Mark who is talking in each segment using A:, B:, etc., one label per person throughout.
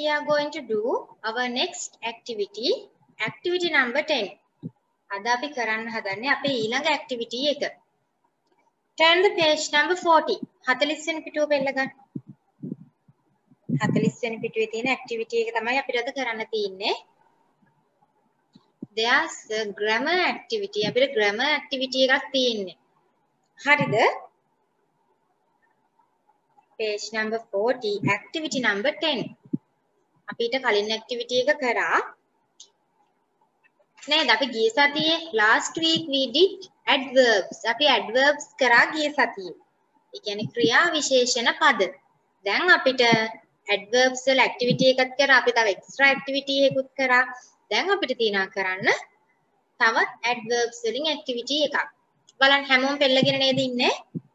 A: are going to do our next activity, activity number 10. අද අපි කරන්න හදන්නේ අපේ ඊළඟ activity එක. Turn the page number 40. 40 වෙනි පිටුව පෙළ ගන්න. 40 වෙනි පිටුවේ තියෙන activity එක තමයි අපිට අද කරන්න තියෙන්නේ. There's a grammar activity. අපිට grammar activity එකක් තියෙන්නේ. හරිද? Page number 40, activity number 10. අපිට කලින් activity එක කරා නේද? අපි ගිය සතියේ last week we did adverbs. අපි adverbs කරා ගිය සතියේ. ඒ කියන්නේ ක්‍රියා විශේෂණ පද. දැන් අපිට adverbs වල activity එකක් කරා. අපි තව extra activity එකකුත් කරා. දැන් අපිට තියනවා කරන්න තවත් adverbs වලින් activity එකක්. බලන්න හැමෝම පෙළගෙන නේද ඉන්නේ?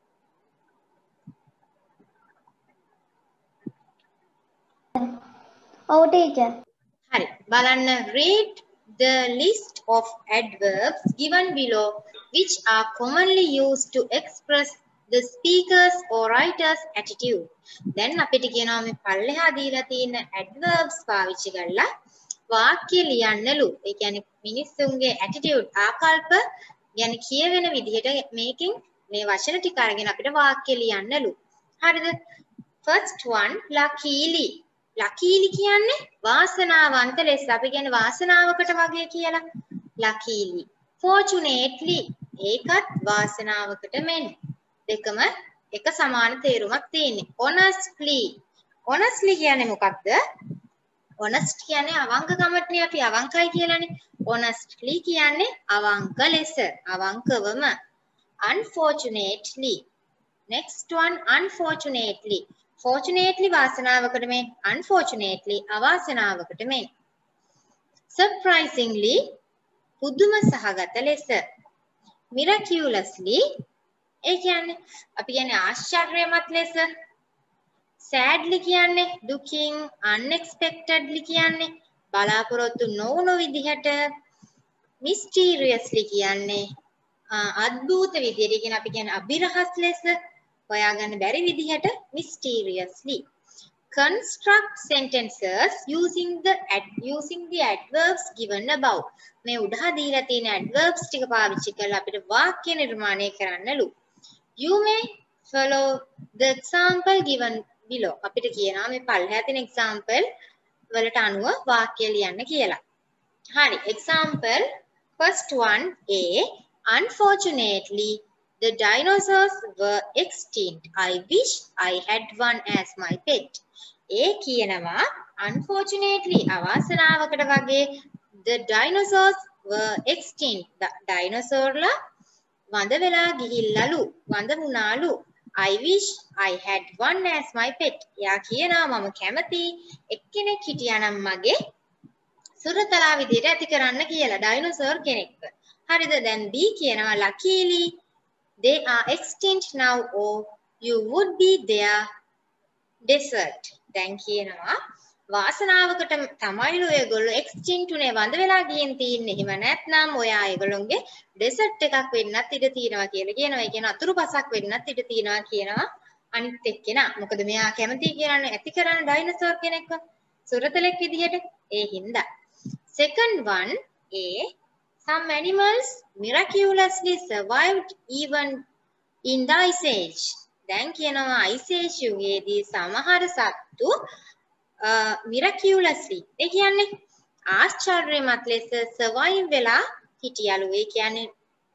B: Oh, teacher.
A: Hari. Balanna, read the list of adverbs given below which are commonly used to express the speaker's or writer's attitude. Then අපිට කියනවා මේ පල්ලෙහා දීලා තියෙන adverbs පාවිච්චි කරලා වාක්‍ය ලියන්නලු. ඒ කියන්නේ මිනිස්සුන්ගේ attitude ආකල්ප ගැන කියවෙන විදිහට මේකෙන් මේ වචන ටික අරගෙන අපිට වාක්‍ය ලියන්නලු. හරිද? First one, luckily. Luckily කියන්නේ වාසනාවන්ත ලෙස. අපි කියන්නේ වාසනාවකට වගේ කියලා. Luckily. Fortunately. ඒකත් වාසනාවකට මෙන්. දෙකම එක සමාන තේරුමක් තියෙන්නේ. Honestly. Honestly කියන්නේ මොකක්ද? Honest කියන්නේ අවංකකමටනේ අපි අවංකයි කියලානේ. Honestly කියන්නේ අවංක ලෙස. අවංකවම. Unfortunately. Next one, unfortunately. Fortunately වාසනාවකට මෙන්, unfortunately අවාසනාවකට මෙන්. Surprisingly පුදුම සහගත ලෙස. Miraculously ඒ කියන්නේ අපි කියන්නේ ආශ්චර්යමත් ලෙස. Sadly කියන්නේ දුකින්, unexpectedly කියන්නේ බලාපොරොත්තු නොවුණු විදිහට. Mysteriously කියන්නේ අద్භූත විදිහට. කියන අපි කියන්නේ අභිරහස් ලෙස. හොයාගන්න බැරි විදිහට mysteriously. Construct sentences using the adverbs given above. මේ උඩහා දීලා තියෙන adverbs ටික පාවිච්චි කරලා අපිට වාක්‍ය නිර්මාණය කරන්නලු. You may follow the example given below. අපිට කියනවා මේ පල්ලෙහා තියෙන example වලට අනුව වාක්‍ය ලියන්න කියලා. හරි. Example first one A. Unfortunately the dinosaurs were extinct. I wish I had one as my pet. ඒ කියනවා unfortunately අවාසනාවකට වගේ the dinosaurs were extinct. dinosaurලා වඳ වෙලා ගිහිල්ලාලු. වඳ වුණාලු. I wish I had one as my pet. යා කියනවා මම කැමති එක්කෙනෙක් හිටියානම් මගේ සුරතලා විදියට ඇති කරන්න කියලා dinosaur කෙනෙක්ව. හරිද? දැන් B කියනවා luckily they are extinct now or you would be their desert. දැන් කියනවා වාසනාවකට තමයිලු ඒගොල්ලෝ extinct උනේ වඳ වෙලා ගියන් තින්නේ. එහෙම නැත්නම් ඔයා ඒගොල්ලොන්ගේ desert එකක් වෙන්නත් ඉඩ තියෙනවා කියලා කියනවා. ඒ කියන අතුරුපසක් වෙන්නත් ඉඩ තියෙනවා කියනවා අනිත් එක්කෙනා. මොකද මෙයා කැමති කියන්නේ ඇති කරන ඩයිනෝසෝර් කෙනෙක්ව සුරතලෙක් විදිහට. ඒ හින්දා. Second one A. Some animals miraculously survived even in the ice age. දැන් කියනවා ice age යුගයේදී සමහර සත්තු miraculously ඒ කියන්නේ ආශ්චර්යමත් ලෙස survive වෙලා හිටියලු. ඒ කියන්නේ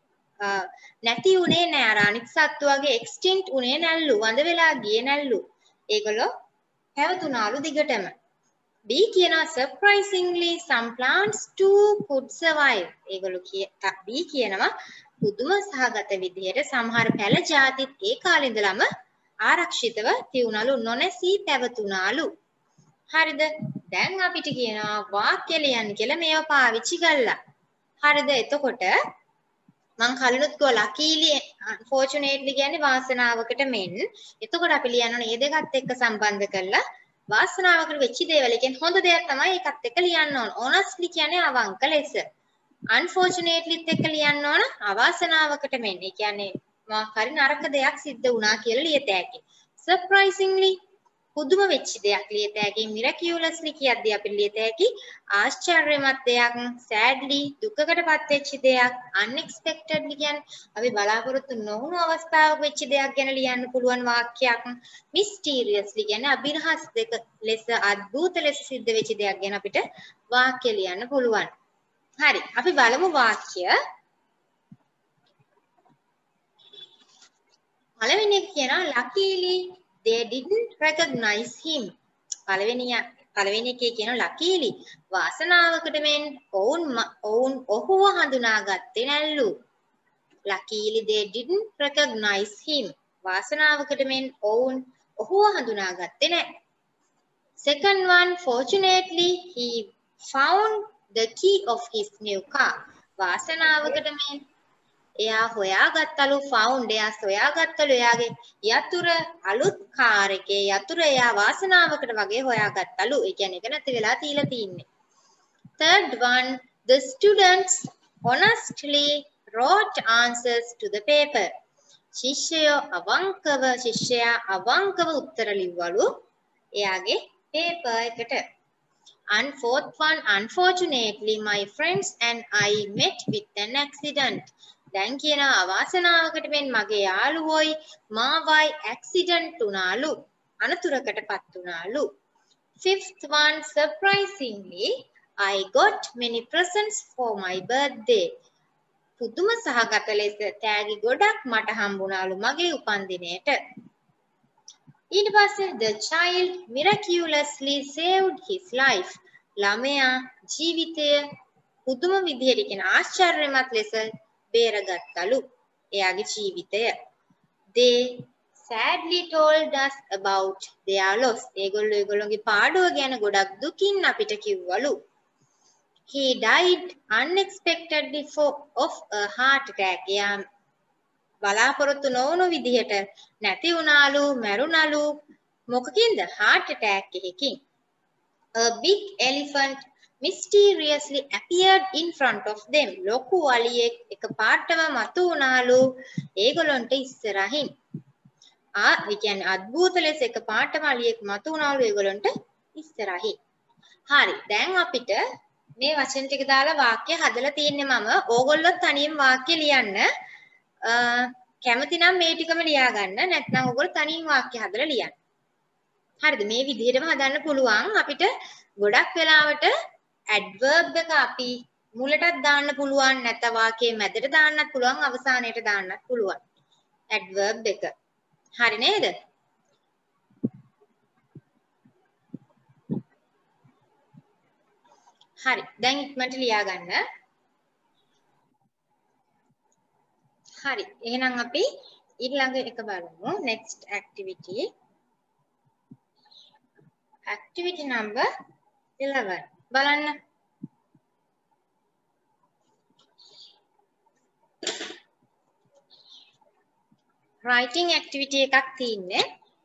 A: නැති උනේ නෑ. අර අනිත් සත්තු වගේ extinct උනේ නැල්ලු. වඳ වෙලා ගියේ නැල්ලු. ඒගොල්ලෝ පැවතුනාලු දිගටම. B කියනවා surprisingly some plants too could survive. ඒගොල්ලෝ B කියනවා පුදුම සහගත විදිහට සමහර පැල ಜಾතිත් ඒ කාලේ ඉඳලම ආරක්ෂිතව තියුණලු. නොනැසී පැවතුනාලු. හරිද? දැන් අපිට කියනවා වාක්‍ය ලියන්න කියලා මේව පාවිච්චි කළා. හරිද? එතකොට මං කලිනුත් කිව්වා luckily unfortunately කියන්නේ වාසනාවකට මෙන්. එතකොට අපි ලියන්න ඕනේ මේ දෙකත් එක්ක සම්බන්ධ කරලා වාසනාවකට වෙච්ච දේවල් කියන්නේ හොඳ දෙයක් තමයි ඒකත් එක්ක ලියන්න ඕන. honestly කියන්නේ අවංක ලෙස. unfortunately එක්ක ලියන්න ඕන අවාසනාවකට මෙන්. ඒ කියන්නේ මොකක් හරි නරක දෙයක් සිද්ධ වුණා කියලා ලියත හැකි. surprisingly පුදුම වෙච්ච දෙයක් ලියත හැකි miraculously කියද්දී අපි ලියත හැකි ආශ්චර්යමත් දෙයක් sadly දුකකටපත් වෙච්ච දෙයක් unexpectedly කියන්නේ අපි බලාපොරොත්තු නොවුණු අවස්ථාවක වෙච්ච දෙයක් ගැන ලියන්න පුළුවන් වාක්‍යයක් mysteriously කියන්නේ අභිරහස් දෙක ලෙස අద్భుත ලෙස සිද්ධ වෙච්ච දෙයක් ගැන අපිට වාක්‍ය ලියන්න පුළුවන්. හරි අපි බලමු වාක්‍ය. පළවෙනි එක කියනවා luckily they didn't recognize him. පළවෙනි එකේ කියනවා luckily වාසනාවකට මෙන් ඔවුන් ඔහුව හඳුනාගත්තේ නැල්ලු. luckily they didn't recognize him. වාසනාවකට මෙන් ඔවුන් ඔහුව හඳුනාගත්තේ නැහැ. Second one, fortunately he found the key of his new car. වාසනාවකට මෙන් එයා හොයාගත්තලු found එයා සොයාගත්තලු එයාගේ යතුර අලුත් කාර් එකේ යතුර එයා වාසනාවකට වගේ හොයාගත්තලු. ඒ කියන්නේ එක නැති වෙලා තියලා තින්නේ. Third one, the students honestly wrote answers to the paper. ශිෂ්‍යයා අවංකව උත්තර ලිව්වලු එයාගේ paper එකට. And fourth one, unfortunately my friends and I met with an accident. දැන් කියනවා අවාසනාවකට මෙන් මගේ යාළුවෝයි මාවයි ඇක්සිඩන්ට් වුණාලු අනතුරකටපත් වුණාලු. Fifth one, surprisingly I got many presents for my birthday. පුදුම සහගත ලෙස තෑගි ගොඩක් මට හම්බුණාලු මගේ උපන්දිනයට. ඊට පස්සේ the child miraculously saved his life. ළමයා ජීවිතය පුදුම විදිහට කියන ආශ්චර්යමත් ලෙස බේරගත්තලු එයාගේ ජීවිතය. They sadly told us about their loss. ඒගොල්ලෝගේ පාඩුව ගැන ගොඩක් දුකින් අපිට කිව්වලු. He died unexpectedly of a heart attack. එයා බලාපොරොත්තු නොවුණු විදිහට නැති වුණාලු මැරුණලු මොකකින්ද heart attack එකකින්. A big elephant mysteriously appeared in front of them. ලොකු වලියෙක් එකපාරටම මතු වුණාලු ඒගොල්ලන්ට ඉස්සරහින්. ඒ කියන්නේ අద్భుත ලෙස එකපාරටම වලියෙක් මතු වුණාලු ඒගොල්ලන්ට ඉස්සරහින්. හරි දැන් අපිට මේ වචන ටික දාලා වාක්‍ය හදලා තියෙන්නේ මම. ඕගොල්ලෝ තනියෙන් වාක්‍ය ලියන්න. කැමති නම් මේ ටිකම ලියා ගන්න. නැත්නම් ඕගොල්ලෝ තනියෙන් වාක්‍ය හදලා ලියන්න. හරිද? මේ විදිහටම හදන්න පුළුවන්. අපිට ගොඩක් වෙලාවට adverb එක අපි මුලටත් දාන්න පුළුවන්. නැත්නම් වාක්‍යයේ මැදට දාන්නත් පුළුවන්. අවසානයේට දාන්නත් පුළුවන්. adverb එක. හරි නේද? හරි. දැන් ඉක්මනට ලියා ගන්න. හරි. එහෙනම් අපි ඊළඟ එක බලමු. next activity. activity number 11. බලන්න. writing activity එකක් තියෙන්නේ.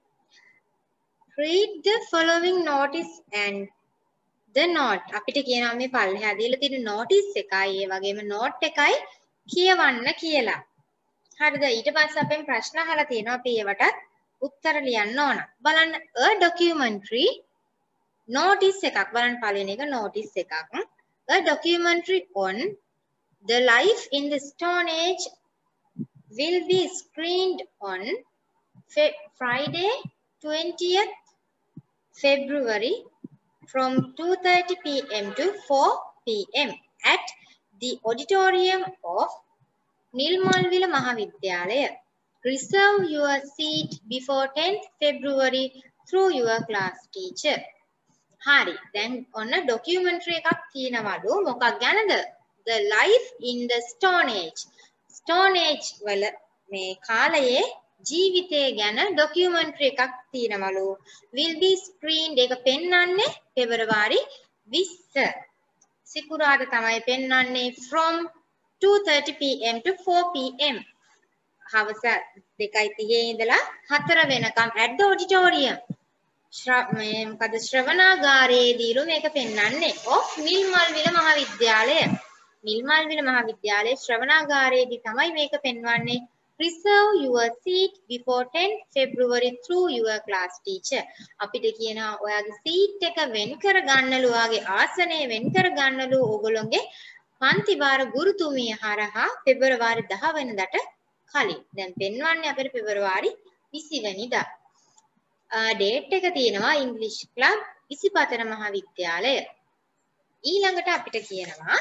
A: read the following notice and the note. අපිට කියනවා මේ පල්ලෙහා දීලා තියෙන notice එකයි ඒ වගේම note එකයි කියවන්න කියලා. හරිද? ඊට පස්සේ අපෙන් ප්‍රශ්න අහලා තියෙනවා අපි ඒවටත් උත්තර ලියන්න ඕන. බලන්න a documentary notice එකක් බලන්න පළවෙනි එක notice එකක්. a documentary on the life in the Stone Age will be screened on Friday 20th February from 2:30 p.m. to 4 p.m. at the auditorium of Nilmalwila Mahavidyalaya. Reserve your seat before 10th February through your class teacher. Hari, then on a documentary එකක් තියෙනවලු මොකක් ගැනද? The life in the Stone Age. Stone Age වල මේ කාලයේ ජීවිතය ගැන documentary එකක් තියෙනවලු. Will be screened එක පෙන්වන්නේ පෙබරවාරි 20. සිකුරාදා තමයි පෙන්වන්නේ from 2:30 p.m. to 4 p.m. හවස 2:30 ඉඳලා 4 වෙනකම් at the auditorium. මොකද ශ්‍රවණාගාරයේදීලු මේක පෙන්වන්නේ of නිල්මල්විල මහාවිද්‍යාලය. නිල්මල්විල මහාවිද්‍යාලයේ ශ්‍රවණාගාරයේදී තමයි මේක පෙන්වන්නේ reserve your seat before 10 February through your class teacher. අපිට කියනවා ඔයාගේ seat එක වෙන් කර ගන්නලු ඔයාගේ ආසනය වෙන් කර ගන්නලු ඕගොල්ලෝගේ පන්ති වාර ගුරුතුමිය හරහා පෙබරවාරි 10 වෙනිදාට කලින්. දැන් පෙන්වන්නේ අපිට පෙබරවාරි 20 වෙනිදා. ඩේට් එක තියෙනවා ඉංග්‍රීසි ක්ලබ් ඉසිපතන මහාවිද්‍යාලය. ඊළඟට අපිට කියනවා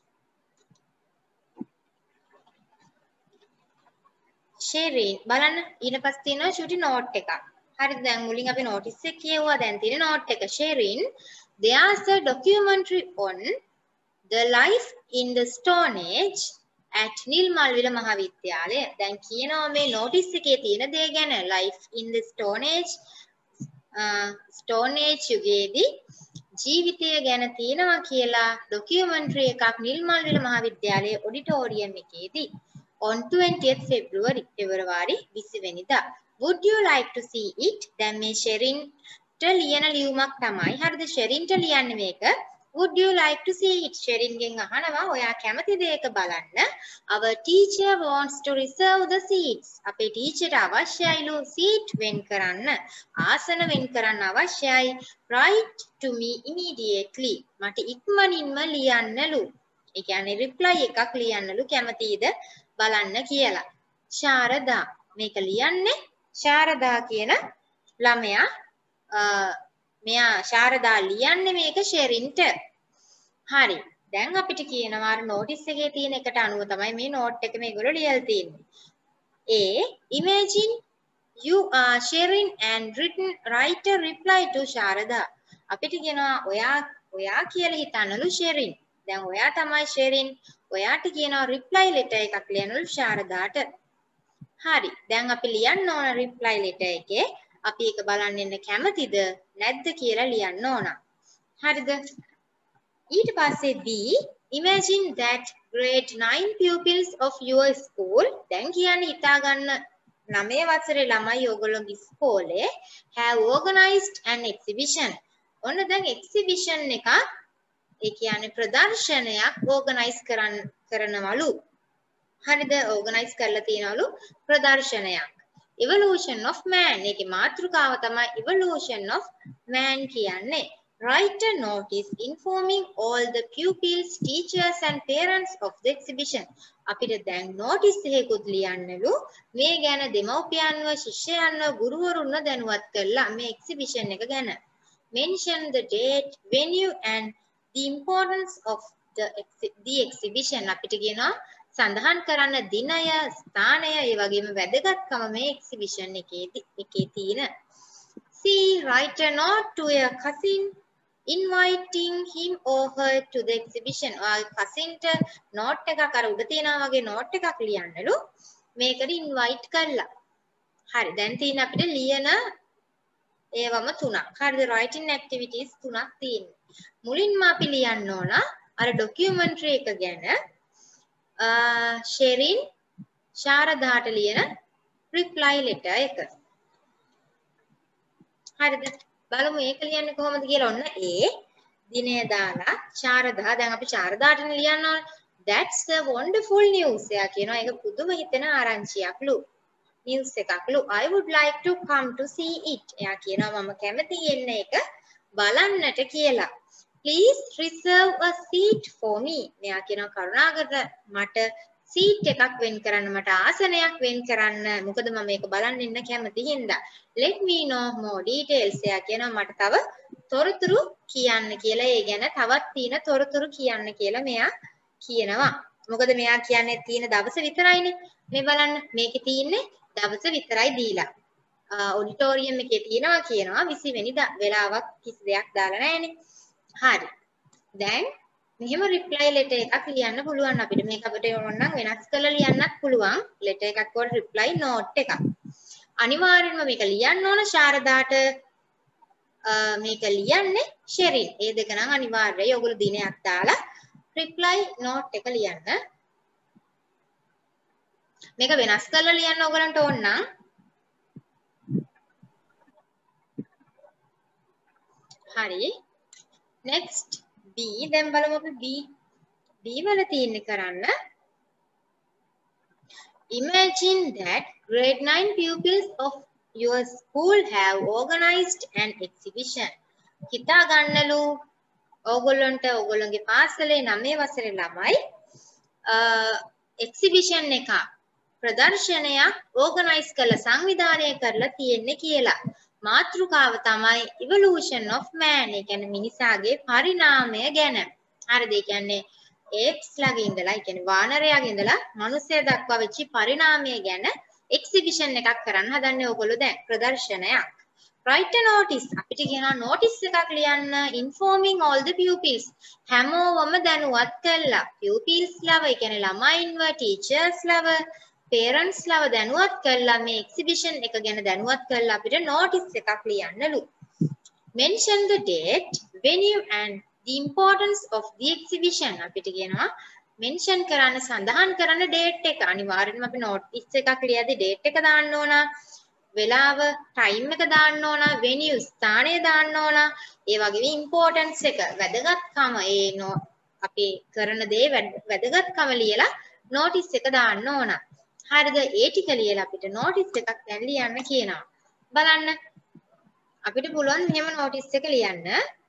A: ෂෙරින් බලන්න ඊට පස්සේ තියෙනවා චුටි නෝට් එකක්. හරිද? දැන් මුලින් අපි නෝටිස් එක කියවුවා. දැන් තියෙන නෝට් එක. ෂෙරින් there's a documentary on the life in the Stone Age at නිල්මල්විල මහාවිද්‍යාලය. දැන් කියනවා මේ නෝටිස් එකේ තියෙන දේ ගැන life in the Stone Age Stone Age යුගයේදී ජීවිතය ගැන තියෙනවා කියලා ડોකියුමන්ටරි එකක් නිල්මල්විල මහාවිද්‍යාලයේ ඔඩිටෝරියම් එකේදී on 20th February පෙබරවාරි 20 වෙනිදා. Would you like to see it? දැන් මේ ෂෙරින්ට ලියන ලියුමක් තමයි. හරිද? ෂෙරින්ට ලියන්නේ මේක. Would you like to see it? ෂෙරින්ගෙන් අහනවා ඔයා කැමතිද ඒක බලන්න? Our teacher wants to reserve the seats. අපේ ටීචර්ට අවශ්‍යයිලු සීට් වෙන් කරන්න. ආසන වෙන් කරන්න අවශ්‍යයි. Write to me immediately. මට ඉක්මනින්ම ලියන්නලු. ඒ කියන්නේ reply එකක් ලියන්නලු කැමතිද බලන්න කියලා. ශාරදා මේක ලියන්නේ ශාරදා කියන ළමයා මෙයා ශාරදා ලියන්නේ මේක ෂෙරින්ට. හරි. දැන් අපිට කියනවා අර නෝටිස් එකේ තියෙන එකට අනුව තමයි මේ නෝට් එක මේගොල්ලෝ ලියලා තියෙන්නේ. Imagine you are sharing and write a reply to Sharada. අපිට කියනවා ඔයා කියලා හිතන්නලු ෂෙරින්. දැන් ඔයා තමයි ෂෙරින්. ඔයාට කියනවා reply letter එකක් ලියන්නලු ශාරදාට. හරි. දැන් අපි ලියන්න ඕන reply letter එකේ අපි ඒක බලන්න ඉන්න කැමතිද නැද්ද කියලා ලියන්න ඕන. හරිද? ඊට පස්සේ B imagine that grade 9 pupils of your school දැන් කියන්නේ හිතා ගන්න 9 වසරේ ළමයි ඔයගොල්ලෝගේ ඉස්කෝලේ have organized an exhibition. ඔන්න දැන් exhibition එකක් ඒ කියන්නේ ප්‍රදර්ශනයක් organize කරනවලු. හරිද? organize කරලා තියනවලු ප්‍රදර්ශනයක්. evolution of man ඒකේ මාතෘකාව තමයි evolution of man කියන්නේ. Write a notice informing all the pupils, teachers and parents of the exhibition. අපිට දැන් notice එකකුත් ලියන්නලු මේ ගැන දෙමව්පියන්ව, ශිෂ්‍යයන්ව, ගුරුවරුන්ව දැනුවත් කරලා මේ exhibition එක ගැන. Mention the date, venue and the importance of the exhibition. අපිට කියනවා සඳහන් කරන්න දිනය, ස්ථානය, ඒ වගේම වැදගත්කම මේ exhibition එකේ තියෙන. C. Write a note to a cousin inviting him or her to the exhibition. කසින්ට note එකක් අර උඩ තියෙනවා වගේ note එකක් ලියන්නලු මේකට invite කරලා. හරි. දැන් තියෙන අපිට ලියන ඒවම තුනක්. හරිද? writing activities තුනක් තියෙනවා. මුලින්ම අපි ලියන්න ඕන අර documentary එක ගැන ෂෙරින් ශාරදාට ලියන reply letter එක. හරිද? බලමු ඒක ලියන්නේ කොහොමද කියලා. ඔන්න දිනය දාලා ශාරදා දැන් අපි ශාරදාටනේ ලියන්න ඕනේ. That's a wonderful news. එයා කියනවා ඒක පුදුම හිතෙන ආරංචියක්ලු. news එකක්ලු. I would like to come to see it. එයා කියනවා මම කැමතියි එන්න ඒක බලන්නට කියලා. Please reserve a seat for me. මෙයා කියනවා කරුණාකර මට සීට් එකක් වෙන් කරන්න, මට ආසනයක් වෙන් කරන්න. මොකද මම මේක බලන්න ඉන්න කැමති හින්දා. Let me know more details. එයා කියනවා මට තව තොරතුරු කියන්න කියලා. ඒ ගැන තවත් තියෙන තොරතුරු කියන්න කියලා මෙයා කියනවා. මොකද මෙයා කියන්නේ තියෙන දවස විතරයිනේ. මේ බලන්න මේකේ තියෙන්නේ දවස විතරයි දීලා. ඔඩිටෝරියම් එකේ තියෙනවා කියනවා 20 වෙනිදා. වෙලාවක් කිසි දෙයක් දාලා නැහැනේ. හරි. දැන් මෙහෙම reply letter එකක් ලියන්න පුළුවන් අපිට. මේක අපිට ඕන නම් වෙනස් කරලා ලියන්නත් පුළුවන්. letter එකක් වල reply note එකක්. අනිවාර්යෙන්ම මේක ලියන්න ඕන ශාරදාට. මේක ලියන්නේ ෂෙරින්. ඒ දෙක නම් අනිවාර්යයි. ඔයගොල්ලෝ දිනයක් දාලා reply note එක ලියන්න. මේක වෙනස් කරලා ලියන්න ඕගලන්ට ඕන නම් හරි. next B. දැන් බලමු අපි B වල තියෙන්නේ කරන්න. Imagine that grade 9 pupils of your school have organized an exhibition. හිතා ගන්නලු ඕගොල්ලන්ට ඕගොල්ලන්ගේ පාසලේ 9 වසරේ ළමයි එක්සිබිෂන් එකක් ප්‍රදර්ශනයක් ඕගනයිස් කරලා සංවිධානය කරලා තියෙන්නේ කියලා. මාතෘකාව තමයි evolution of man. ඒ කියන්නේ මිනිසාගේ පරිණාමය ගැන. හරිද? ඒ කියන්නේ apes ලාගේ ඉඳලා, ඒ කියන්නේ වානරයාගේ ඉඳලා මිනිසයා දක්වා වෙච්ච පරිණාමය ගැන එක්සිබිෂන් එකක් කරන්න හදන්නේ ඕගොල්ලෝ දැන් ප්‍රදර්ශනයක්. Write a notice. අපිට කියනවා notice එකක් ලියන්න informing all the pupils. හැමෝවම දැනුවත් කළා. pupils ලව, ඒ කියන්නේ ළමයින්ව, teachers ලව, parents ලව දැනුවත් කළා මේ exhibition එක ගැන දැනුවත් කළා අපිට notice එකක් ලියන්නලු. Mention the date, venue and the importance of the exhibition. අපිට කියනවා mention කරන්න සඳහන් කරන්න date එක. අනිවාර්යෙන්ම අපි notice එකක් ලියද්දි date එක දාන්න ඕන. වෙලාව ටයිම් එක දාන්න ඕන, venue ස්ථානය දාන්න ඕන, ඒ වගේම ඉම්පෝටන්ස් එක වැදගත්කම අපි කරන දේ වැදගත්කම ලියලා නෝටිස් එක දාන්න ඕන. හරිද? ඒ ටික ලියලා අපිට නෝටිස් එකක් දැන් ලියන්න කියනවා. බලන්න අපිට පුළුවන් මෙහෙම නෝටිස් එක ලියන්න.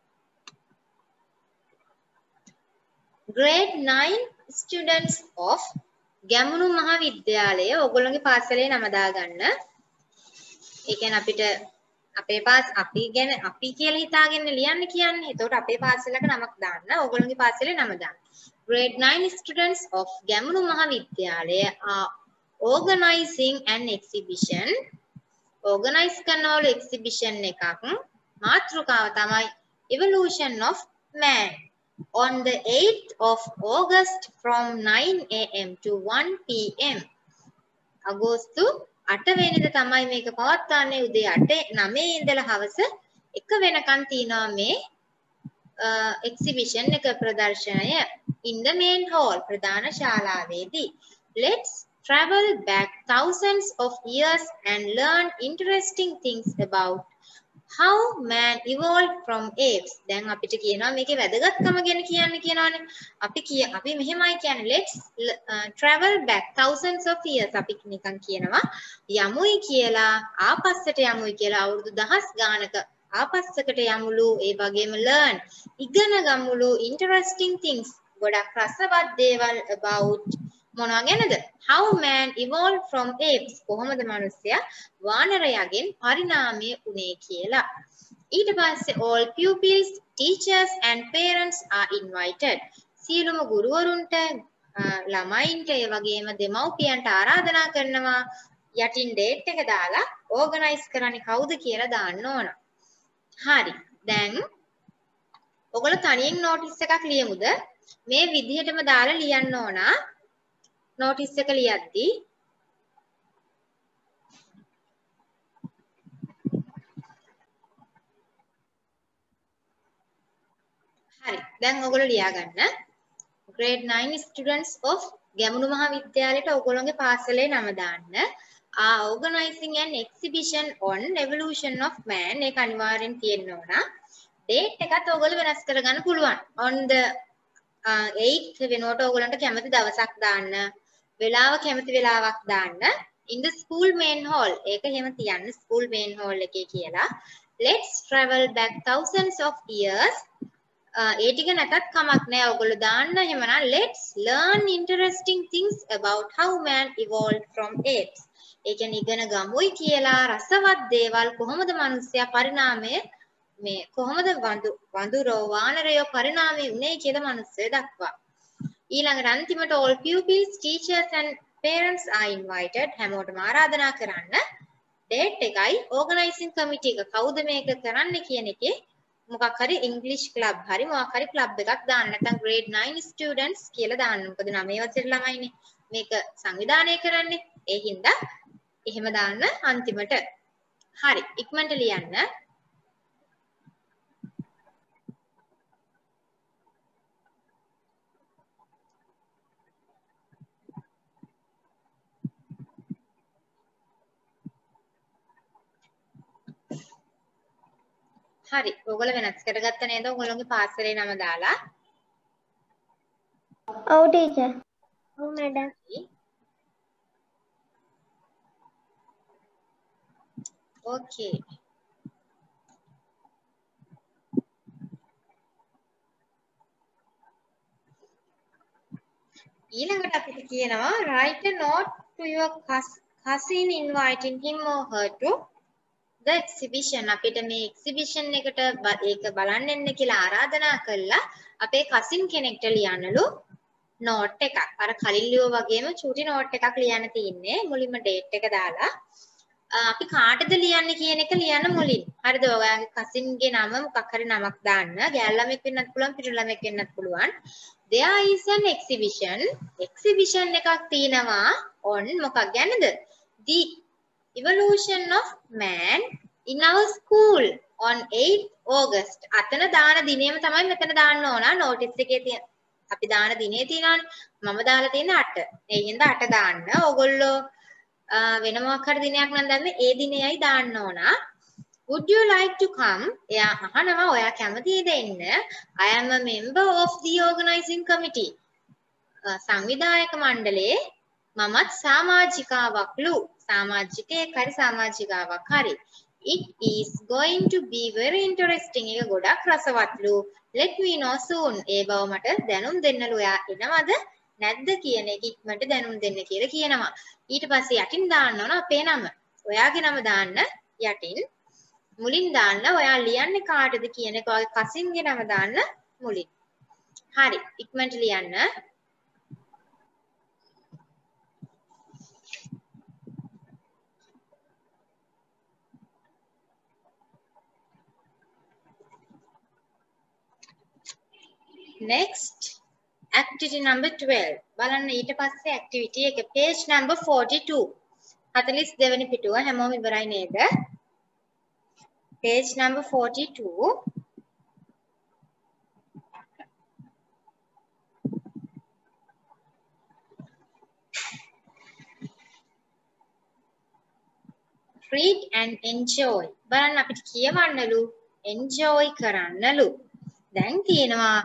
A: grade 9 students of ගැමුණු මහාවිද්‍යාලය ඔයගොල්ලෝගේ පාසලේ නම දාගන්න. ඒ කියන්නේ අපිට අපේ අපි ගැන අපි කියලා හිතාගෙන ලියන්න කියන්නේ. එතකොට අපේ පාසලක නමක් දාන්න. ඕගොල්ලෝගේ පාසලේ නම දාන්න. Grade 9 students of Gemunu මහාවිද්‍යාලය are organizing an exhibition. organize කරනවලු exhibition එකක්. මාතෘකාව තමයි evolution of man. On the 8th of August from 9 am to 1 pm. අගෝස්තු 8 වෙනිදා තමයි මේක පවත්වන්නේ උදේ 9 ඉඳලා හවස 1 වෙනකන් තියෙනවා මේ එක්සිබිෂන් එක ප්‍රදර්ශනය in the main hall ප්‍රධාන ශාලාවේදී. Let's travel back thousands of years and learn interesting things about how man evolved from apes. දැන් අපිට කියනවා මේකේ වැදගත්කම ගැන කියනවානේ. අපි මෙහෙමයි කියන්නේ let's travel back thousands of years. අපි නිකන් කියනවා යමුයි කියලා ආපස්සට යමුයි කියලා අවුරුදු දහස් ගානක ආපස්සකට යමුලු. ඒ වගේම learn ඉගෙන ගමුලු interesting things ගොඩක් රසවත් දේවල් about මොනවා ගැනද? How man evolved from apes. කොහොමද මිනිස්සයා වානරයාගෙන් පරිණාමය වුණේ කියලා. ඊට පස්සේ all pupils, teachers and parents are invited. සියලුම ගුරුවරුන්ට, ළමයින්ට, ඒ වගේම දෙමව්පියන්ට ආරාධනා කරනවා. යටින් date එක දාලා organize කරන්නේ කවුද කියලා දාන්න ඕන. හරි. දැන් ඔයගොල්ලෝ තනියෙන් notice එකක් ලියමුද? මේ විදිහටම දාලා ලියන්න ඕන. notice එක ලියද්දී හරි දැන් ඔයගොල්ලෝ ලියා ගන්න grade 9 students of ගැමුණු මහාවිද්‍යාලයට ඔයගොල්ලෝගේ පාසලේ නම දාන්න are organizing an exhibition on evolution of man. ඒක අනිවාර්යෙන් තියෙන්න ඕන. date එකත් ඔයගොල්ලෝ වෙනස් කරගන්න පුළුවන්. on the 8th වෙනකොට ඔයගොල්ලන්ට කැමති දවසක් දාන්න. වෙලාව කැමති වෙලාවක් දාන්න. in the school main hall. ඒක එහෙම තියන්න school main hall එකේ කියලා. let's travel back thousands of years. ඒ ටික නැතත් කමක් නෑ ඔයගොල්ලෝ දාන්න. එහෙමනම් let's learn interesting things about how man evolved from apes. ඒ කියන්නේ ඉගෙන ගමුයි කියලා රසවත් දේවල් කොහොමද මිනිස්සයා පරිණාමය මේ කොහොමද වඳුරෝ වානරයෝ පරිණාමය වුණේ කියලා මිනිස්සය දක්වා. ඊළඟට අන්තිමට all pupils, teachers and parents are invited. හැමෝටම ආරාධනා කරන්න. date එකයි organizing committee එක කවුද මේක කරන්න කියන එකේ මොකක් හරි ඉංග්‍රීසි ක්ලබ් හරි මොකක් හරි ක්ලබ් එකක් දාන්න. නැත්නම් grade 9 students කියලා දාන්න. මොකද 9 වසරේ ළමයිනේ මේක සංවිධානය කරන්නේ. ඒ හින්දා එහෙම දාන්න අන්තිමට. හරි ඉක්මනට ලියන්න. හරි ඔයගොල්ලෝ වෙනස් කරගත්ත නේද ඔයගොල්ලෝගේ පාසලේ නම දාලා?
B: ඔව් ටීචර්. ඔව් මැඩම්.
A: Okay. ඊළඟට අපිට කියනවා write a note to your cousin inviting him or her to the exhibition. අපිට මේ exhibition එකට ඒක බලන්න එන්න කියලා ආරාධනා කළා. අපේ cousin කෙනෙක්ට ලියන්නලු note එකක්. අර කලින් ලියුවා වගේම චූටි note එකක් ලියන්න තියෙන්නේ. මුලින්ම date එක දාලා අපි කාටද ලියන්නේ කියන එක ලියන්න මුලින්. හරිද? ඔයාගේ cousin ගේ නම මොකක් හරි නමක් දාන්න. ගෑල් ළමෙක් වෙන්නත් පුළුවන්, පිටු ළමෙක් වෙන්නත් පුළුවන්. There is an exhibition. Exhibition එකක් තියෙනවා on මොකක් ගැනද? The evolution of man in our school on 8th August. අතන දාන දිනේම තමයි මෙතන දාන්න ඕන. notice එකේ තියෙන අපි දාන දිනේ තියෙනවානේ. මම දාලා තියෙන්නේ 8. ඒ හින්දා 8 දාන්න. ඕගොල්ලෝ වෙන මොකක් හරි දිනයක් නම් දැම්මේ ඒ දිනයයි දාන්න ඕන. Would you like to come? එයා අහනවා ඔයා කැමතිද එන්න? I am a member of the organizing committee. සංවිධායක මණ්ඩලයේ මමත් සමාජිකාවක්ලු. සමාජිකයෙක් හරි සමාජිකාවක් හරි. It is going to be very interesting. ඒක ගොඩක් රසවත්ලු. Let me know soon. ඒ බව මට දැනුම් දෙන්නලු. ඔයා එනවද? නැද්ද කියන එක ඉක්මනට දැනුම් දෙන්න කියලා කියනවා. ඊට පස්සේ යටින් දාන්න ඕන අපේ නම. ඔයාගේ නම දාන්න යටින්. මුලින් දාන්න ඔයා ලියන්නේ කාටද කියන එක ඔයාගේ කසින්ගේ නම දාන්න මුලින්. හරි. ඉක්මනට ලියන්න. Next activity number 12. බලන්න ඊට පස්සේ activity එක page number 42. 42 වෙනි පිටුව හැමෝම ඉවරයි නේද? Page number 42. Read and enjoy. බලන්න අපිට කියවන්නලු enjoy කරන්නලු. දැන් තියෙනවා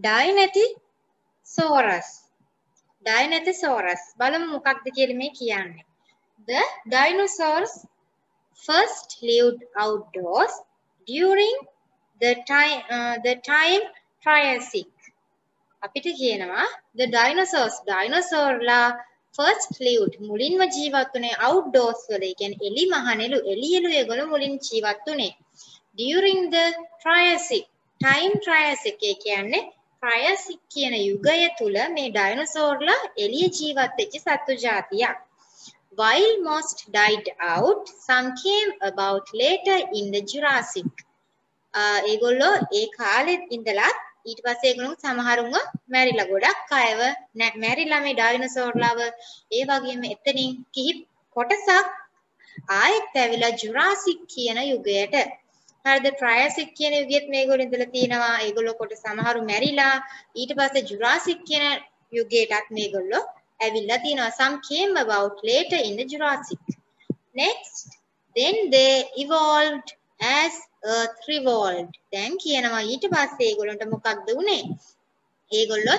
A: Dinosaurus. Dinosaurus. බලමු මොකක්ද කියලා මේ කියන්නේ. The dinosaurs first lived outdoors during the time Triassic. අපිට කියනවා the dinosaurs dinosaurලා first lived මුලින්ම ජීවත් වුණේ outdoors වල. ඒ කියන්නේ එලි මහනෙලු එළියලු ඒගොල්ලෝ මුලින් ජීවත් වුණේ. During the Triassic time Triassic ඒ කියන්නේ Triassic කියන යුගය තුල මේ ඩයිනෝසෝර්ලා එළිය ජීවත් වෙච්ච සත්තු జాතියක්. While most died out, some came about later in the Jurassic. ඒගොල්ලෝ ඒ කාලෙත් ඉඳලා ඊට පස්සේ ඒගොල්ලෝ සමහරුන්ව මැරිලා ගොඩක් අයව මැරිලා මේ ඩයිනෝසෝර්ලාව ඒ වගේම එතනින් කිහිප කොටසක් ආයෙත් ඇවිල්ලා ජුරාසික් කියන යුගයට. හරිද? ට්‍රයසික් කියන යුගයේත් මේගොල්ලෝ ඉඳලා තිනවා. ඒගොල්ලෝ කොට සමහරු මැරිලා ඊට පස්සේ ජුරාසික් කියන යුගයටත් මේගොල්ලෝ ඇවිල්ලා තිනවා. Some came about later in the Jurassic. Next, then they evolved as Earth revolved. දැන් කියනවා ඊට පස්සේ ඒගොල්ලන්ට මොකක්ද උනේ? ඒගොල්ලෝ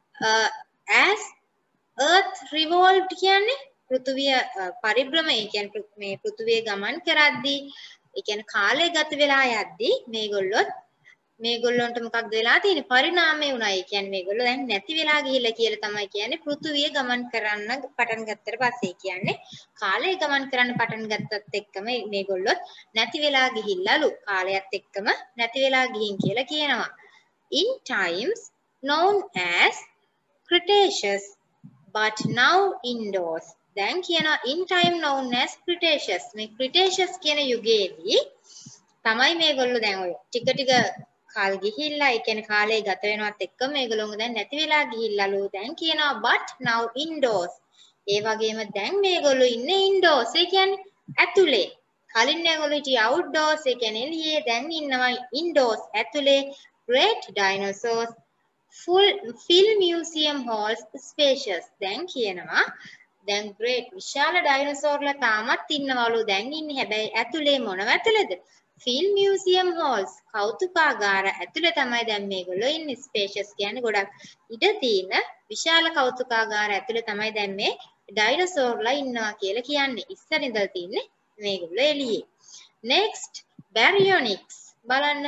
A: as Earth revolved කියන්නේ පෘථුවිය පරිභ්‍රමණය කියන්නේ මේ පෘථුවිය ගමන් කරද්දී ඒ කියන්නේ කාලය ගත වෙලා යද්දී මේගොල්ලොන්ට මොකක්ද වෙලා තියෙන්නේ? පරිණාමය වුණා. ඒ කියන්නේ මේගොල්ලෝ දැන් නැති වෙලා ගිහිල්ලා කියලා තමයි කියන්නේ පෘථුවිය ගමන් කරන්න පටන් ගත්තට පස්සේ කියන්නේ කාලය ගමන් කරන්න පටන් ගත්තත් එක්කම මේගොල්ලොත් නැති වෙලා ගිහිල්ලාලු. කාලයත් එක්කම නැති වෙලා ගිහින් කියලා කියනවා. In times known as Cretaceous but now indoors. දැන් කියනවා in time known as Cretaceous. මේ Cretaceous කියන යුගයේදී තමයි මේගොල්ලෝ දැන් ඔය ටික ටික කාල ගිහිල්ලා ඒ කියන්නේ කාලය ගත වෙනවත් එක්කම මේගොල්ලෝ දැන් නැති වෙලා ගිහිල්ලාලු. දැන් කියනවා but now indoors. ඒ වගේම දැන් මේගොල්ලෝ ඉන්නේ indoors. ඒ කියන්නේ ඇතුලේ. කලින් මේගොල්ලෝ හිටියේ outdoors. ඒ කියන්නේ එළියේ. දැන් ඉන්නවා indoors ඇතුලේ. Great dinosaurs fill museum halls spacious. දැන් කියනවා දැන් great විශාල ඩයිනෝසෝර්ලා තාමත් ඉන්නවලු. දැන් ඉන්නේ හැබැයි ඇතුලේ මොනව ඇතුලේද? fill museum halls කෞතුකාගාර ඇතුලේ තමයි දැන් මේගොල්ලෝ ඉන්නේ. spacious කියන්නේ ගොඩක් ඉඩ තියෙන විශාල කෞතුකාගාර ඇතුලේ තමයි දැන් මේ ඩයිනෝසෝර්ලා ඉන්නවා කියලා කියන්නේ. ඉස්සර ඉඳලා තින්නේ මේගොල්ලෝ එළියේ. next baryonyx බලන්න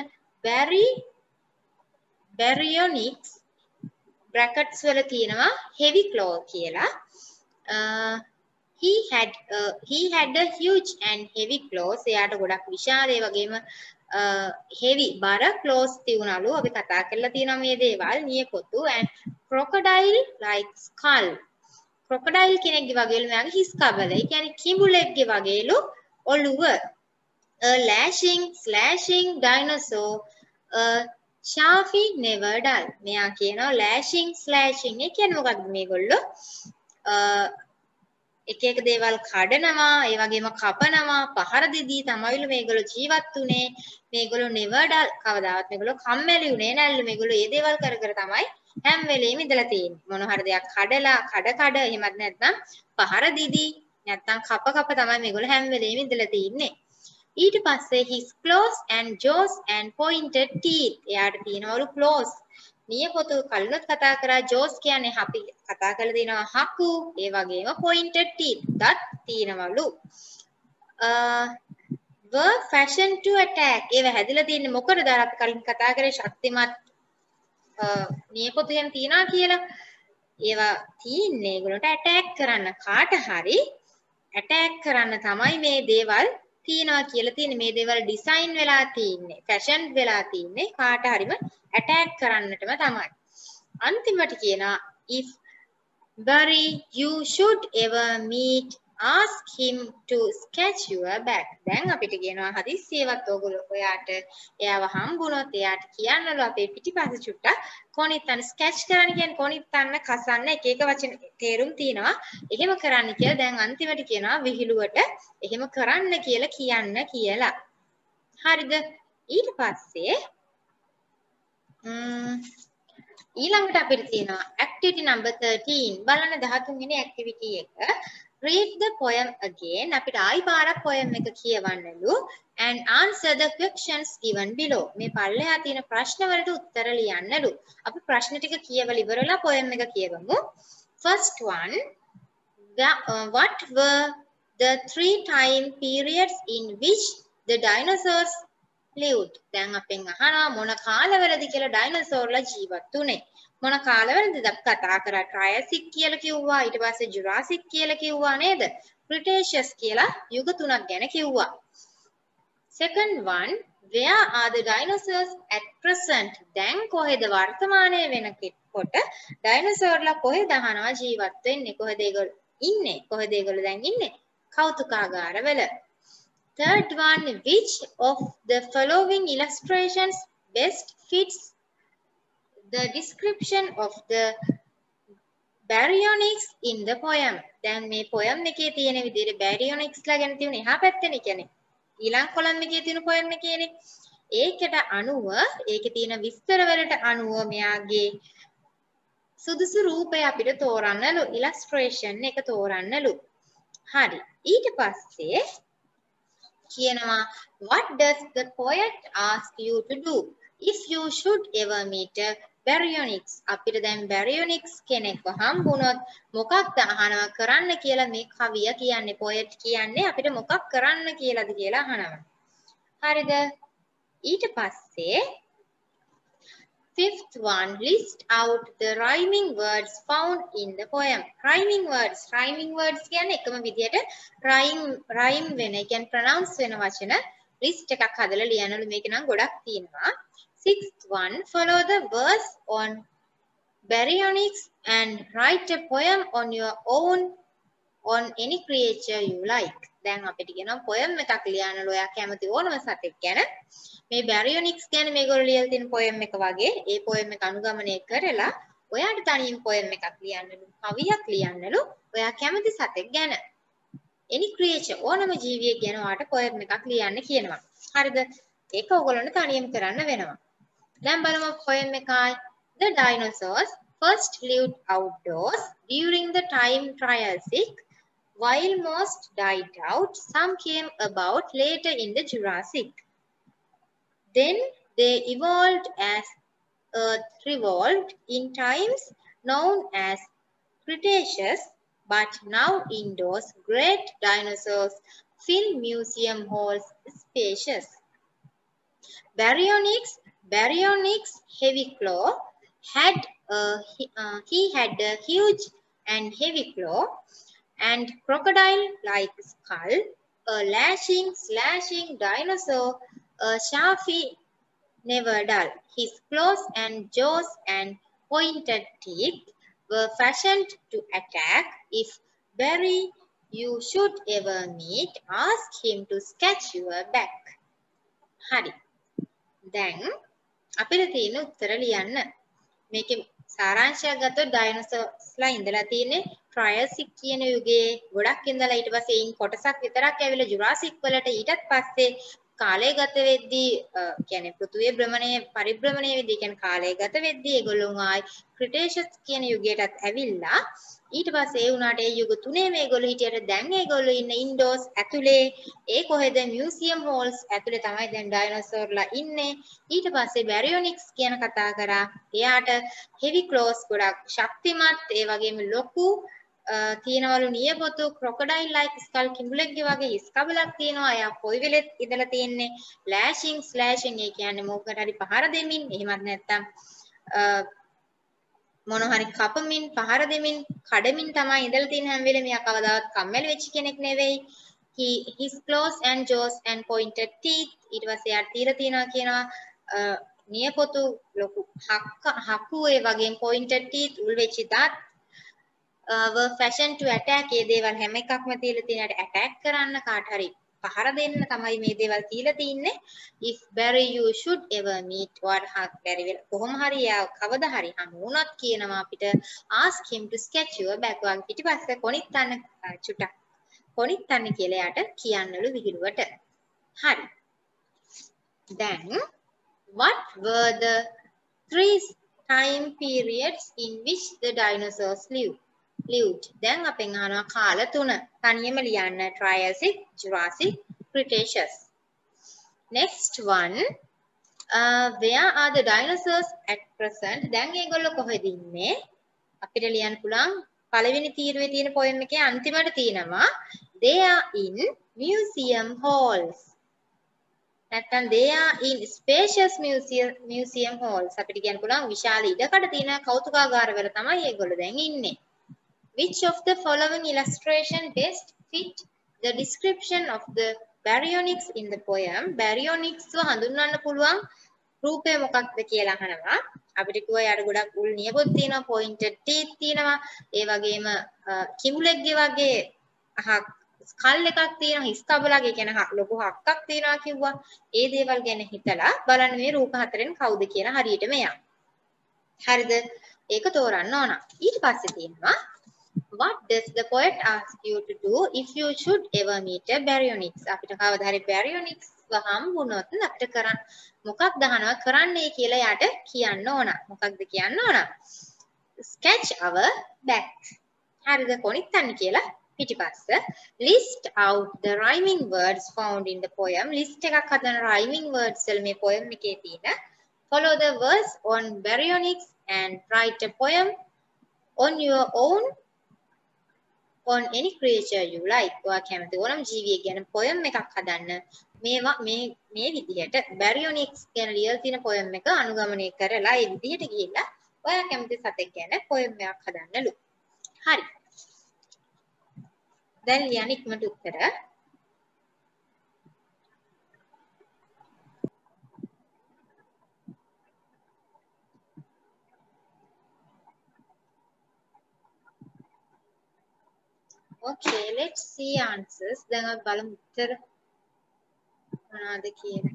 A: baryonyx brackets වල තියෙනවා heavy claw කියලා he had a huge and heavy claws එයාට ගොඩක් විශාල ඒ වගේම heavy බර claws තියුණලු අපි කතා කරලා තියෙනවා මේ දේවල් නියපොතු and crocodile like skull crocodile කෙනෙක්ගේ වගේලු මෙයාගේ හිස් කබල ඒ කියන්නේ කිඹුලෙක්ගේ වගේලු ඔළුව a slashing dinosaur a Shafi never dull මෙයා කියනවා lashing slashing ඒ කියන්නේ මොකක්ද මේගොල්ලෝ එක එක දේවල් කඩනවා ඒ වගේම කපනවා පහර දෙදී තමයිලු මේගොල්ලෝ ජීවත් උනේ මේගොල්ලෝ never dull කවදාවත් මේගොල්ලෝ කම්මැලි උනේ නැල්ලු මේගොල්ලෝ මේ දේවල් කර කර තමයි හැම වෙලෙම ඉඳලා තියෙන්නේ මොන හරි දෙයක් කඩලා කඩ එහෙමත් නැත්නම් පහර දෙදී නැත්නම් කප තමයි මේගොල්ලෝ හැම වෙලෙම ඉඳලා තියෙන්නේ ඊට පස්සේ his claws and jaws and pointed teeth එයාට තියෙනවලු claws නියපොතු කලිනුත් කතා කරා jaws කියන්නේ අපි කතා කරලා දිනවා හකු ඒ වගේම pointed teeth දත් තියෙනවලු were fashioned to attack ඒව හැදිලා තියෙන්නේ මොකටද අර අපි කලින් කතා කරේ ශක්තිමත් නියපොතු එහෙම තියනවා කියලා ඒවා තියෙන්නේ ඒගොල්ලන්ට attack කරන්න කාට හරි attack කරන්න තමයි මේ දේවල් තියනවා කියලා තියෙන්නේ මේ දේවල් ඩිසයින් වෙලා තියෙන්නේ ෆැෂන් වෙලා තියෙන්නේ කාට හරිම ඇටැක් කරන්නටම තමයි අන්තිමට කියනවා if Barry you should ever meet ask him to sketch your back දැන් අපිට කියනවා හදිස්සියවත් ඕගොල්ලෝ ඔයාට එයාව හම්බුනොත් එයාට කියන්නලු අපේ පිටිපස්ස චුට්ටක් කොනිත්තන ස්කැච් කරන්න කියන්නේ කොනිත්තන්න කසන්න එක එක වචන තේරුම් තියෙනවා එහෙම කරන්න කියලා දැන් අන්තිමට කියනවා විහිළුවට එහෙම කරන්න කියලා කියන්න කියලා හරිද ඊට පස්සේ ඊළඟට අපිට තියෙනවා activity number 13 බලන්න 13 වෙනි activity එක read the poem again අපිට ආයි පාරක් poem එක කියවන්නලු and answer the questions given below මේ පල්ලෙහා තියෙන ප්‍රශ්න වලට උත්තර ලියන්නලු අපි ප්‍රශ්න ටික කියවලා ඉවරලා poem එක කියවමු first one what were the 3 time periods in which the dinosaurs lived දැන් අපෙන් අහනවා මොන කාලවලද කියලා ඩයිනෝසෝර්ලා ජීවත් වුනේ මොන කාලවලද අපි කතා කරා ට්‍රයසික් කියලා කිව්වා ඊට පස්සේ ජුරාසික් කියලා කිව්වා නේද ක්‍රිටේෂස් කියලා යුග තුනක් ගැන කිව්වා second one where are the dinosaurs at present දැන් කොහෙද වර්තමානයේ වෙනකොට ඩයිනෝසෝර්ලා කොහෙද අහනවා ජීවත් වෙන්නේ කොහෙද ඒගොල්ලෝ ඉන්නේ කොහෙද ඒගොල්ලෝ දැන් ඉන්නේ කෞතුකාගාරවල third one which of the following illustrations best fits the description of the baryonyx in the poem දැන් මේ poem එකේ තියෙන විදිහට baryonyx ලා ගැන තියෙන එහා පැත්තේනේ කියන්නේ ඊළඟ කොලම් එකේ තියෙන poem එකේනේ ඒකට අනුව ඒකේ තියෙන විස්තර වලට අනුව මෙයාගේ සුදුසු රූපය අපිට තෝරන්නලු illustration එක තෝරන්නලු හරි ඊට පස්සේ කියනවා what does the poet ask you to do if you should ever meet a baryonyx අපිට දැන් baryonyx කෙනෙක්ව හම්බුනොත් මොකක්ද අහනවා කරන්න කියලා මේ කවිය කියන්නේ poet කියන්නේ අපිට මොකක් කරන්න කියලාද කියලා අහනවා හරිද ඊට පස්සේ fifth one list out the rhyming words found in the poem rhyming words කියන්නේ එකම විදියට rhyme වෙන ඒ කියන්නේ pronounce වෙන වචන list එකක් හදලා ලියනලු මේක නම් ගොඩක් තියෙනවා sixth one follow the verse on baryonyx and write a poem on your own on any creature you like දැන් අපිට කියනවා poem එකක් ලියන්නලු ඔයා කැමති ඕනම සතෙක් ගැන මේ baryonyx ගැන මේගොල්ලෝ ලියලා තියෙන poem එක වගේ ඒ poem එක අනුගමනය කරලා ඔයාට තනියෙන් poem එකක් ලියන්නලු කවියක් ලියන්නලු ඔයා කැමති සතෙක් ගැන any creature ඕනම ජීවියෙක් ගැන ඔයාට poem එකක් ලියන්න කියනවා හරිද ඒක ඔයගොල්ලන්ට තනියෙන් කරන්න වෙනවා දැන් බලමු poem එකයි the dinosaurs first lived outdoors during the time Triassic while most died out some came about later in the Jurassic then they evolved as Earth revolved in times known as Cretaceous, but now indoors great dinosaurs fill museum halls spacious. Baryonyx heavyclaw he had a huge and heavy claw and crocodile-like skull, a slashing dinosaur, a Shafi never dull. His claws and jaws and pointed teeth were fashioned to attack. If Barry you should ever meet, ask him to sketch your back. හරි. දැන් අපිට තියෙන උත්තර ලියන්න. මේකේ සාරාංශයක් ගත්තොත් ඩයිනෝසර්ස්ලා ඉඳලා තියෙන්නේ ට්‍රයසික් කියන යුගයේ ගොඩක් ඉඳලා ඊට පස්සේ ඉන් කොටසක් විතරක් ඇවිල්ලා ජුරාසික් වලට ඊටත් පස්සේ කාලය ගත වෙද්දී කියන්නේ පෘථුවිය පරිභ්‍රමණය වෙද්දී කියන්නේ කාලය ගත වෙද්දී ඒගොල්ලෝ ආයි ක්‍රිටේෂස් කියන යුගයටත් ඇවිල්ලා ඊට පස්සේ ඒ වුණාට ඒ යුග තුනේ මේගොල්ලෝ හිටියට දැන් ඒගොල්ලෝ ඉන්න ඉන්ඩෝස් ඇතුලේ ඒ කොහෙද මියුසියම් හෝල්ස් ඇතුලේ තමයි දැන් ඩයිනෝසර්ලා ඉන්නේ ඊට පස්සේ බැරියොනික්ස් කියන කතා කරා එයාට හෙවි ක්ලෝස් ගොඩක් ශක්තිමත් ඒ වගේම ලොකු තියෙනවලු නියපොතු crocodile like skull කිඹුලෙක්ගේ වගේ හිස් කබලක් තියෙනවා එයා පොයි වෙලෙත් ඉඳලා තියෙන්නේ slashing ඒ කියන්නේ මොකකට හරි පහර දෙමින් එහෙමත් නැත්නම් මොන හරි කපමින් පහර දෙමින් කඩමින් තමයි ඉඳලා තියෙන හැම වෙලේම එයා කවදාවත් කම්මැලි වෙච්ච කෙනෙක් නෙවෙයි his claws and jaws and pointed teeth ඊට පස්සේ එයා තීර තියනවා කියනවා නියපොතු ලොකු හක්කු ඒ වගේම pointed teeth උල් වෙච්ච දාත් were fashioned to attack ඒ දේවල් හැම එකක්ම තියලා තියෙනට attack කරන්න කාට හරි පහර දෙන්න තමයි මේ දේවල් තියලා තින්නේ if Barry you should ever meet what hak Barry will කොහොම හරි යා කවදා හරි හමු වුණත් කියනවා අපිට ask him to sketch your back වගේ පිටිපස්සේ කොනිත්තන්න චුටක් කොනිත්තන්න කියලා යාට කියන්නලු විහිළුවට හරි then what were the 3 time periods in which the dinosaurs lived දැන් අපෙන් අහනවා කාල තුන තනියම ලියන්න Triassic, Jurassic, Cretaceous. Next one where are the dinosaurs at present? දැන් ඒගොල්ලෝ කොහෙද ඉන්නේ? අපිට ලියන්න පුළුවන් පළවෙනි තීරුවේ තියෙන poem එකේ අන්තිමට තියෙනවා they are in museum halls. නැත්නම් they are in spacious museum halls. අපිට කියන්න පුළුවන් විශාල ඉඩකඩ තියෙන කෞතුකාගාරවල තමයි ඒගොල්ලෝ දැන් ඉන්නේ. Which of the following illustration best fit the description of the baryonyx in the poem? Baryonyx හඳුන්වන්න පුළුවන් රූපය මොකක්ද කියලා අහනවා. අපිට කිව්වා යාට ගොඩක් උල් නියපොත් තියෙනවා, pointed teeth තියෙනවා. ඒ වගේම කිඹුලෙක්ගේ වගේ ස්කල් එකක් තියෙනවා, හිස් කබලක්, ඒ කියන්නේ ලොකු හක්කක් තියෙනවා කිව්වා. ඒ දේවල් ගැන හිතලා බලන්න මේ රූප හතරෙන් කවුද කියලා හරියට මෙයා. හරිද? ඒක තෝරන්න ඕන. ඊට පස්සේ තියෙනවා what does the poet ask you to do if you should ever meet a baryonyx? අපිට කවදා හරි baryonyx හම්බුනොත් අපිට කරන්න මොකක්ද අහනවා කරන්නේ කියලා යාට කියන්න ඕන. මොකක්ද කියන්න ඕන? sketch our back. හරිද? කොනිත්තන්න කියලා පිටිපස්ස list out the rhyming words found in the poem. list එකක් හදන rhyming words වල මේ poem එකේ තියෙන follow the verse on baryonyx and write a poem on your own on any creature you like. ඔයා කැමති ඕනම ජීවියෙක් ගැන poem එකක් හදන්න. මේ විදිහට baryonyx ගැන ලියලා තියෙන poem එක අනුගමනය කරලා ඒ විදිහට ගිහිල්ලා ඔයා කැමති සතෙක් ගැන poem එකක් හදන්නලු. හරි. දැන් ලියන්න ඉක්මනට උත්තර. Okay, let's see answers. දැන් අපි බලමු උත්තර මොනවාද කියලා.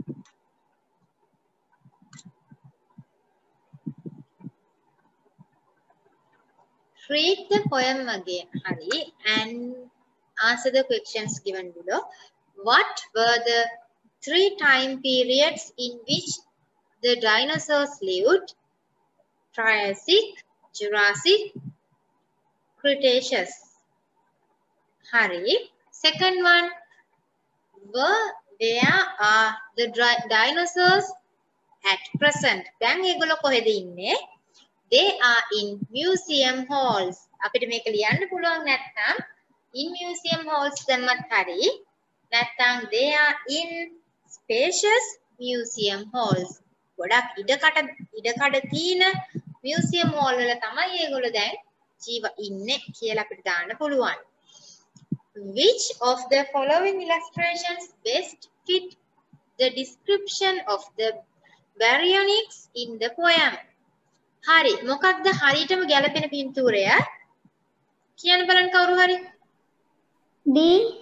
A: Read the poem again, Hari, and answer the questions given below. What were the 3 time periods in which the dinosaurs lived? Triassic, Jurassic, Cretaceous. Hari. Second one, where are the dinosaurs at present? දැන් ඒගොල්ලෝ කොහෙද ඉන්නේ? They are in museum halls. අපිට මේක ලියන්න පුළුවන් නැත්නම් in museum halls දැම්මත් හරි. නැත්නම් they are in spacious museum halls. ගොඩක් ඉඩකඩ තියෙන museum hall වල තමයි ඒගොල්ලෝ දැන් ඉන්නේ කියලා අපිට දාන්න පුළුවන්. Which of the following illustrations best fit the description of the baryonyx in the poem? හරි මොකක්ද හරියටම ගැලපෙන පින්තූරය? කියන්න බලන්න කවුරු හරි.
B: D.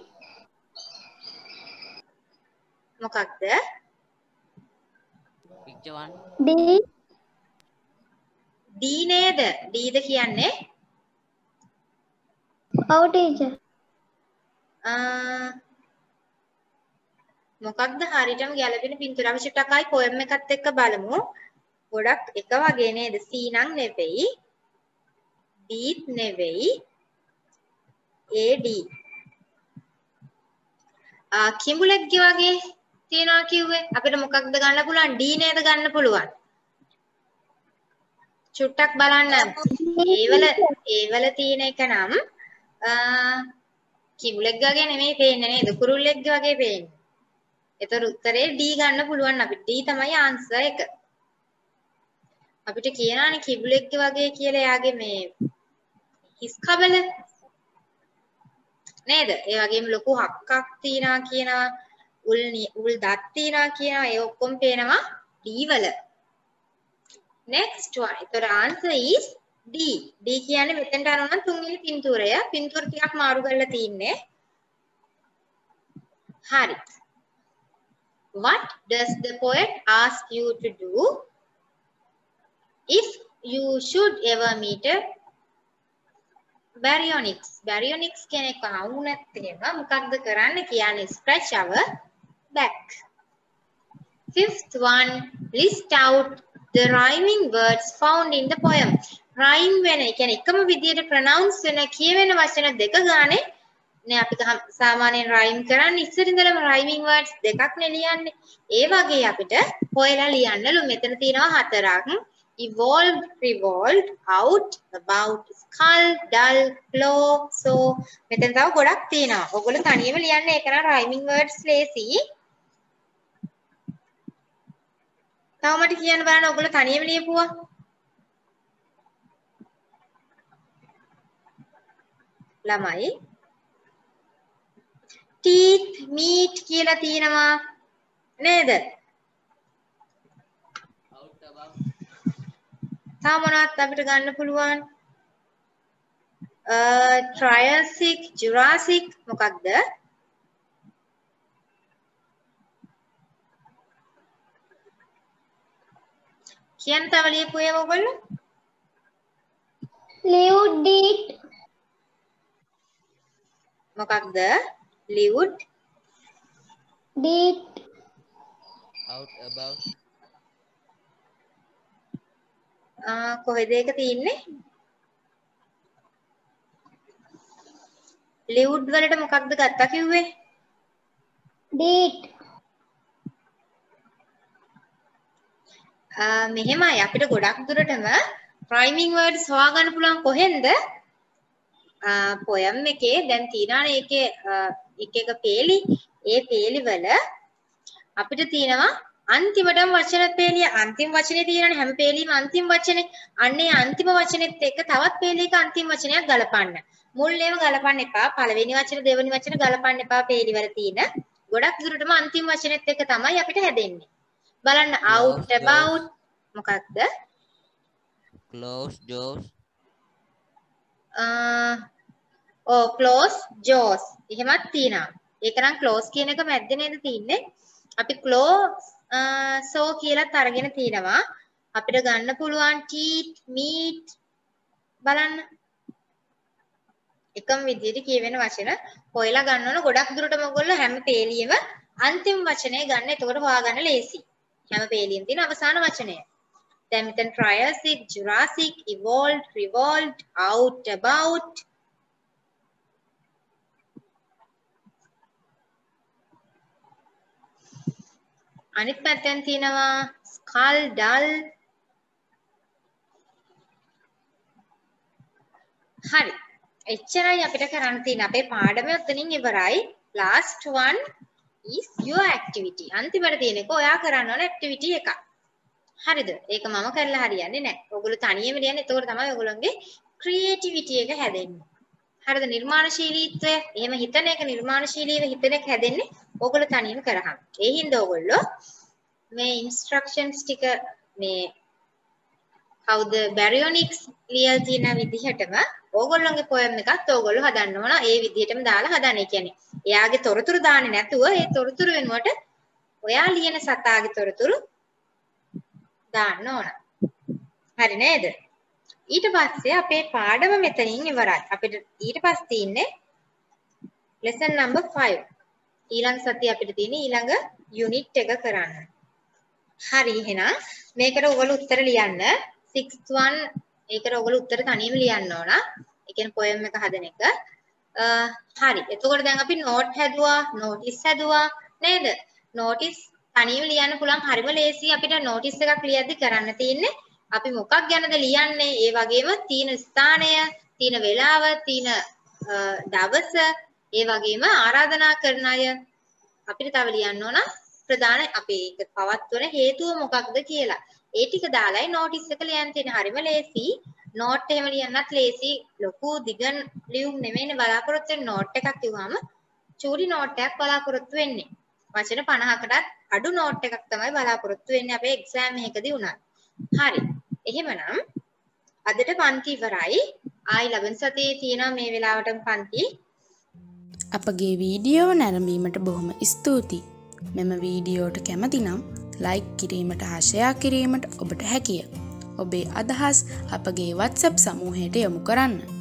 A: මොකක්ද?
C: Picture 1.
B: D.
A: D නේද? D ද කියන්නේ?
B: Oh, teacher.
A: මොකක්ද හරියටම ගැලපෙන පින්තූර? අපි චුට්ටක් ආයි poem එකත් එක්ක බලමු. ගොඩක් එක වගේ නේද? C නම් නෙවෙයි. D නෙවෙයි. A D. කිඹුලෙක්ගේ වගේ තියනවා කිව්වේ. අපිට මොකක්ද ගන්න පුළුවන්? D නේද ගන්න පුළුවන්. චුට්ටක් බලන්න. ඒවල තියෙන එක නම් කිඹුලෙක් වගේ නෙමෙයි පේන්නේ නේද? කුරුල්ලෙක්ගේ වගේ පේන්නේ. ඒතර උත්තරේ D ගන්න පුළුවන් අපිට. D තමයි ආන්සර් එක. අපිට කියනවානේ කිඹුලෙක්ගේ වගේ කියලා එයාගේ මේ හිස් කබල නේද? ඒ වගේම ලොකු හක්කක් තියනවා කියනවා. උල් දත් තියනවා කියනවා. ඒ ඔක්කොම පේනවා D වල. Next one. ඒතර answer is D. D කියන්නේ මෙතෙන්ට අරගෙන තුන්වෙනි පින්තූරය. පින්තූර ටිකක් මාරු කරලා තින්නේ. හරි. What does the poet ask you to do if you should ever meet a baryonyx? Baryonyx කෙනෙක් වහු නැත්නම් මොකක්ද කරන්න කියන්නේ? Scratch our back. Fifth one, list out the rhyming words found in the poem. Rhyme වෙන කියන්නේ එකම විදියට pronounce වෙන කියවෙන වචන දෙක ගානේ නේ අපි සාමාන්‍යයෙන් rhyme කරන්නේ. ඉස්සර ඉඳලම rhyming words දෙකක් නේ ලියන්නේ. ඒ වගේ අපිට හොයලා ලියන්නලු. මෙතන තියෙනවා හතරක්. Evolved, revolved, out, about, skull, dull, claw, so. මෙතන තව ගොඩක් තියෙනවා. ඔයගොල්ලෝ තනියම ලියන්න ඒක නම් rhyming words ලේසි. තව මට කියන්න බලන්න ඔයගොල්ලෝ තනියම ලියපුවා. ළමයි teeth, meat කියලා තියෙනවා නේද?
C: Out about.
A: තව මොනවද අපිට ගන්න පුළුවන්? Triassic, Jurassic මොකක්ද? කියන්න තව ලියපු ඒවා ඔයගොල්ලෝ?
B: Lived it.
A: මොකක්ද? Lived,
B: Did.
C: Out about.
A: කොහෙද ඒක තියෙන්නේ? lived වලට මොකක්ද ගත්තා කිව්වේ?
B: Did.
A: මෙහෙමයි අපිට ගොඩක් දුරටම rhyming words හොයාගන්න පුළුවන් කොහෙන්ද? poem එකේ දැන් තියෙනවානේ ඒකේ එක පේලි. ඒ පේලි වල අපිට තියෙනවා අන්තිමටම වචන පේලිය. අන්තිම වචනේ තියෙනනේ හැම පේලියම අන්තිම වචනේ. අන්නේ අන්තිම වචනේත් එක්ක තවත් පේලියක අන්තිම වචනයක් ගලපන්න. මුල් ඒවා ගලපන්න එපා. පළවෙනි වචන දෙවෙනි වචන ගලපන්න එපා පේලි වල තියෙන. ගොඩක් දුරටම අන්තිම වචනේත් එක්ක තමයි අපිට හැදෙන්නේ. බලන්න out, about මොකක්ද?
C: Close jaws.
A: close, jaws. එහෙමත් තියෙනවා. ඒක නම් close කියන එක මැද්දේ නේද තියෙන්නේ? අපි close so කියලාත් අරගෙන තිනවා. අපිට ගන්න පුළුවන් teeth, meat බලන්න. එකම විදිහට කියවෙන වචන හොයලා ගන්න ඕන. ගොඩක් දුරටම ඔයගොල්ලෝ හැම පේලියෙම අන්තිම වචනේ ගන්න. එතකොට හොයාගන්න ලේසි. හැම පේලියෙම තියෙන අවසාන වචනය. දැන් මෙතන Triassic, Jurassic, evolved, revolved, out, about. අනිත් පැත්තෙන් තියෙනවා skull, dull. හරි. එච්චරයි අපිට කරන්න තියෙන. අපේ පාඩම උතනින් ඉවරයි. last one is your activity. අන්තිමට තියෙන එක ඔයා කරන්න ඕන activity එක. හරිද? ඒක මම කරලා හරියන්නේ නැහැ. ඔයගොල්ලෝ තනියම ලියන්න. එතකොට තමයි ඔයගොල්ලෝගේ creativity එක හැදෙන්නේ. හරිද? නිර්මාණශීලීත්වය, එහෙම හිතන එක නිර්මාණශීලීව හිතන එක හැදෙන්නේ ඔයගොල්ලෝ තනියම කරාම. ඒ හින්දා ඔයගොල්ලෝ මේ instructions ටික මේ කවුද baryonyx ලියලා තියෙන විදිහටම ඕගොල්ලෝගේ poem එකත් ඕගොල්ලෝ හදන්න ඕන. ඒ විදිහටම දාලා හදන්න. ඒ කියන්නේ එයාගේ තොරතුරු දාන්නේ නැතුව ඒ තොරතුරු වෙනුවට ඔයා ලියන සතාගේ තොරතුරු දාන්න ඕන. හරි නේද? ඊට පස්සේ අපේ පාඩම මෙතනින් ඉවරයි. අපිට ඊට පස්සේ තියෙන්නේ lesson number 5. ඊළඟ සතිය අපිට තියෙන්නේ ඊළඟ unit එක කරන්න. හරි එහෙනම් මේකට ඔයගොල්ලෝ උත්තර ලියන්න. 6th one ඒකට ඔයගොල්ලෝ උත්තර තනියම ලියන්න ඕන. ඒ කියන්නේ poem එක හදන එක. හරි. එතකොට දැන් අපි note හැදුවා, notice හැදුවා නේද? notice තනියම ලියන්න පුළුවන්. හරිම ලේසි. අපිට notice එකක් ලියද්දි කරන්න තියෙන්නේ අපි මොකක් ගැනද ලියන්නේ? ඒ වගේම තියෙන ස්ථානය, තියෙන වේලාව, තියෙන දවස, ඒ වගේම ආරාධනා කරන අය අපිට තව ලියන්න ඕන ප්‍රධාන අපේ ඒක පවත්වන හේතුව මොකක්ද කියලා. ඒ ටික දාලායි notice එක ලියන්න තියෙන්නේ. හරිම ලේසි. note එහෙම ලියන්නත් ලේසි. ලොකු දිග ලියුම් නෙමෙයිනේ බලාපොරොත්තු වෙන්නේ. note එකක් කිව්වම චූටි note එකක් බලාපොරොත්තු වෙන්නේ. වචන 50කටත් අඩු note එකක් තමයි බලාපොරොත්තු වෙන්නේ අපේ exam එකකදී උනත්. හරි. එහෙමනම් අදට පන්ති ඉවරයි. ආයි ලබන සතියේ තියෙනවා මේ වෙලාවටම පන්ති.
D: අපගේ වීඩියෝව නැරඹීමට බොහොම ස්තුතියි. මෙම වීඩියෝට කැමති නම් ලයික් කිරීමට හා ෂෙයා කිරීමට ඔබට හැකිය. ඔබේ අදහස් අපගේ WhatsApp සමූහයට යොමු කරන්න.